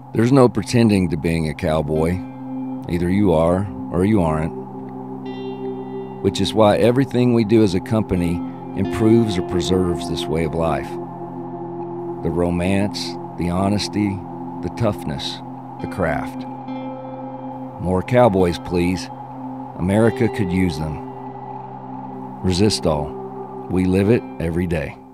There's no pretending to being a cowboy. Either you are or you aren't. Which is why everything we do as a company improves or preserves this way of life. The romance, the honesty, the toughness, the craft. More cowboys, please. America could use them. Resistol. We live it every day.